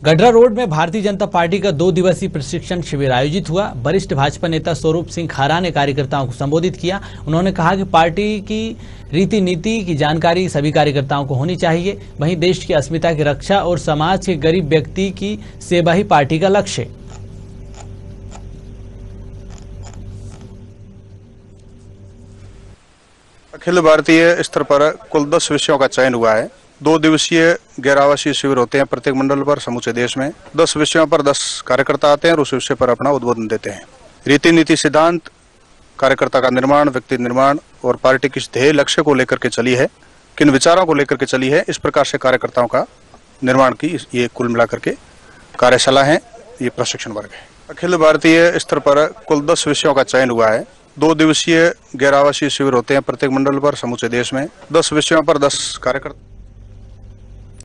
Gadra road में Bharatiya Janata party का 2 दिवसीय प्रशिक्षण शिविर आयोजित हुआ। वरिष्ठ भाजपा नेता स्वरूप सिंह खारा ने कार्यकर्ताओं को संबोधित किया। उन्होंने कहा कि पार्टी की रीति नीति की जानकारी सभी कार्यकर्ताओं को होनी चाहिए। वहीं देश की अस्मिता की रक्षा और समाज के गरीब व्यक्ति की सेवा ही पार्टी का लक्ष्य है। अखिल भारतीय स्तर पर कुल 10 विषयों का चयन हुआ है। 2 दिवसीय गैर आवासीय शिविर होते हैं प्रत्येक मंडल पर समूचे देश में। 10 विषयों पर 10 कार्यकर्ता आते हैं और उस विषय पर अपना उद्बोधन देते हैं। रीति नीति, सिद्धांत, कार्यकर्ता का निर्माण, व्यक्ति निर्माण और पार्टी किस ध्येय लक्ष्य को लेकर के चली है, किन विचारों को लेकर के चली है, इस प्रकार से कार्यकर्ताओं का निर्माण की ये कुल मिलाकर के कार्यशाला है, ये प्रशिक्षण वर्ग है। अखिल भारतीय स्तर पर कुल 10 विषयों का चयन हुआ है। 2 दिवसीय गैर आवासीय शिविर होते हैं प्रत्येक मंडल पर समूचे देश में। 10 विषयों पर 10 कार्यकर्ता